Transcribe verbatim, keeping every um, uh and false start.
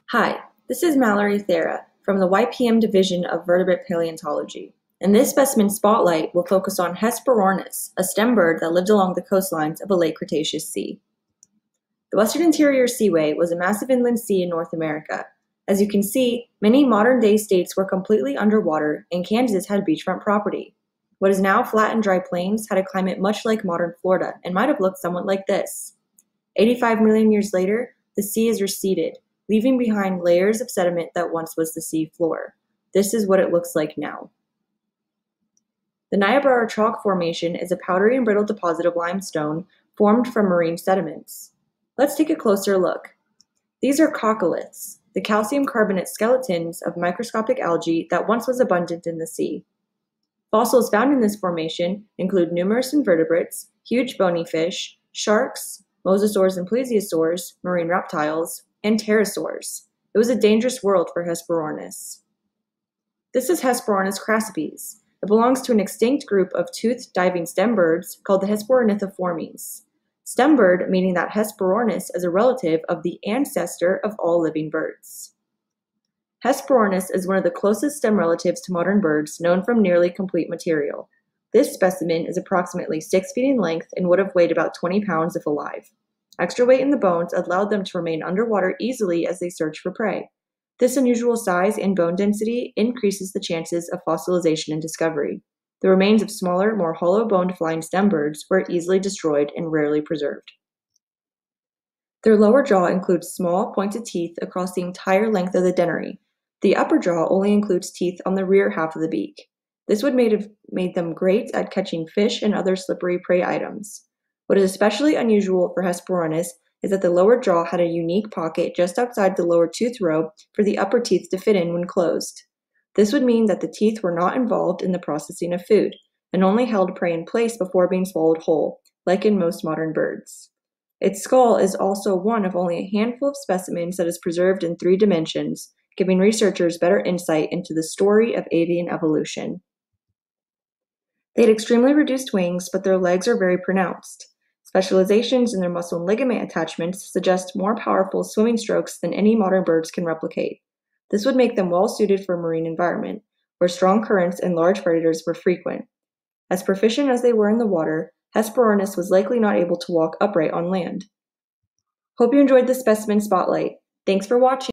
Hi, this is Mallory Thera from the Y P M Division of Vertebrate Paleontology, and this specimen spotlight will focus on Hesperornis, a stem bird that lived along the coastlines of a Late Cretaceous sea. The Western Interior Seaway was a massive inland sea in North America. As you can see, many modern-day states were completely underwater, and Kansas had beachfront property. What is now flat and dry plains had a climate much like modern Florida and might have looked somewhat like this. eighty-five million years later, the sea has receded, leaving behind layers of sediment that once was the sea floor. This is what it looks like now. The Niobrara Chalk Formation is a powdery and brittle deposit of limestone formed from marine sediments. Let's take a closer look. These are coccoliths, the calcium carbonate skeletons of microscopic algae that once was abundant in the sea. Fossils found in this formation include numerous invertebrates, huge bony fish, sharks, mosasaurs and plesiosaurs, marine reptiles, and pterosaurs. It was a dangerous world for Hesperornis. This is Hesperornis crassipes. It belongs to an extinct group of toothed diving stem birds called the Hesperonithiformes. Stem bird meaning that Hesperornis is a relative of the ancestor of all living birds. Hesperornis is one of the closest stem relatives to modern birds known from nearly complete material. This specimen is approximately six feet in length and would have weighed about twenty pounds if alive. Extra weight in the bones allowed them to remain underwater easily as they searched for prey. This unusual size and bone density increases the chances of fossilization and discovery. The remains of smaller, more hollow-boned flying stem birds were easily destroyed and rarely preserved. Their lower jaw includes small, pointed teeth across the entire length of the dentary. The upper jaw only includes teeth on the rear half of the beak. This would have made them great at catching fish and other slippery prey items. What is especially unusual for Hesperornis is that the lower jaw had a unique pocket just outside the lower tooth row for the upper teeth to fit in when closed. This would mean that the teeth were not involved in the processing of food, and only held prey in place before being swallowed whole, like in most modern birds. Its skull is also one of only a handful of specimens that is preserved in three dimensions, giving researchers better insight into the story of avian evolution. They had extremely reduced wings, but their legs are very pronounced. Specializations in their muscle and ligament attachments suggest more powerful swimming strokes than any modern birds can replicate. This would make them well suited for a marine environment, where strong currents and large predators were frequent. As proficient as they were in the water, Hesperornis was likely not able to walk upright on land. Hope you enjoyed this specimen spotlight. Thanks for watching.